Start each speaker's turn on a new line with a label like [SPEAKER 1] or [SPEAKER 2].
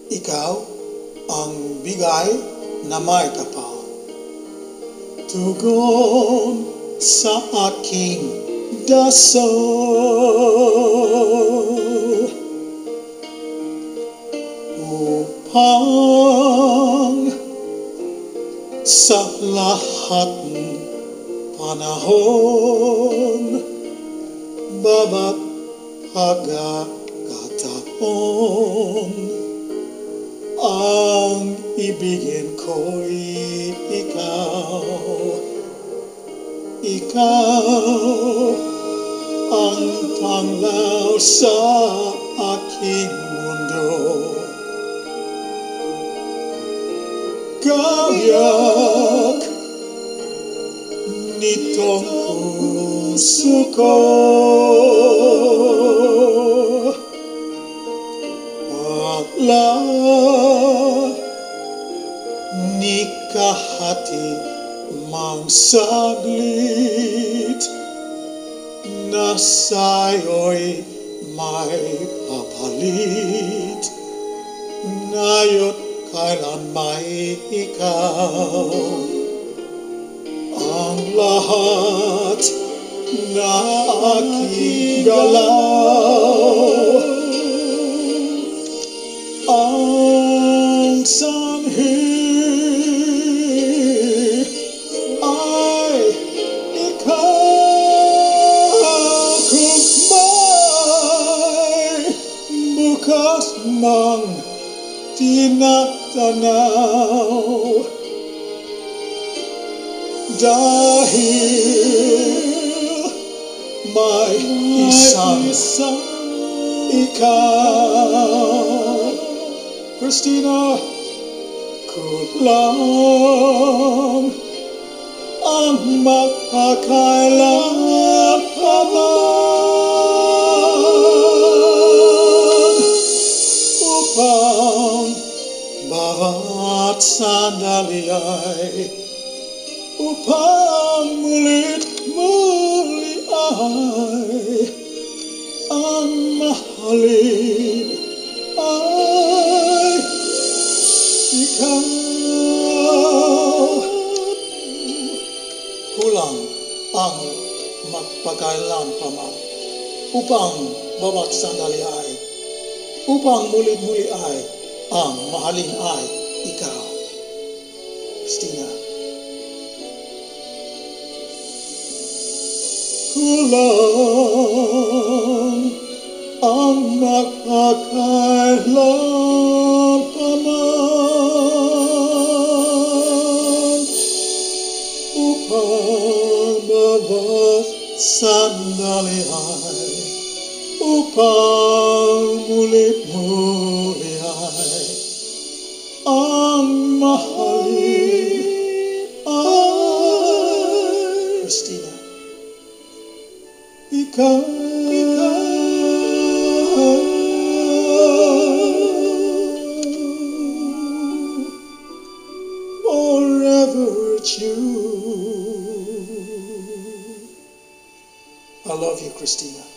[SPEAKER 1] Ikaw ang bigay na may kapal. Tugon sa aking dasal upang sa lahat ng panahon, baba't pagkakataon, ang ibigin ko'y ikaw. Ikaw ang tanglaw sa aking mundo. Kayak nitong puso ko, wala ni kahati mang saglit na sa'yo'y may papalit, ngayon kailan may ikaw. Ang lahat na aking galaw, ang sanhi ay ikaw. Kung may bukas mang tinatanaw, dahil may isang ikaw. Christina, kulang ang magpakailanman upang bawat sandali ay, upang mulit-muli ay ang mahalin ay ikaw. Kulang ang magpakailanman upang bawat sandali ay, upang mulit-muli ay ang mahalin ay ikaw. Christina. Kulang ang magpakailanman upang bawat sandali ay, upang mulit-muli ay ang mahalin ay Christina. Ikaw, forever true. I love you, Christina.